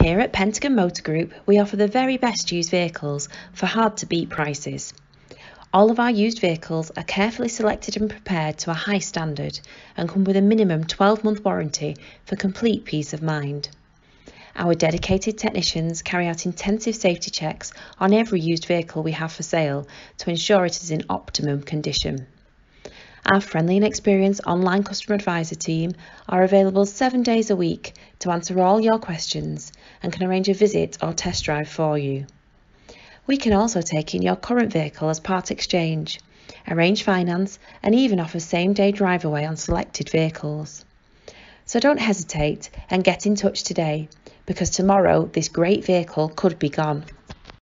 Here at Pentagon Motor Group, we offer the very best used vehicles for hard-to-beat prices. All of our used vehicles are carefully selected and prepared to a high standard and come with a minimum 12-month warranty for complete peace of mind. Our dedicated technicians carry out intensive safety checks on every used vehicle we have for sale to ensure it is in optimum condition. Our friendly and experienced online customer advisor team are available 7 days a week to answer all your questions and can arrange a visit or test drive for you. We can also take in your current vehicle as part exchange, arrange finance and even offer same-day drive away on selected vehicles. So don't hesitate and get in touch today, because tomorrow this great vehicle could be gone.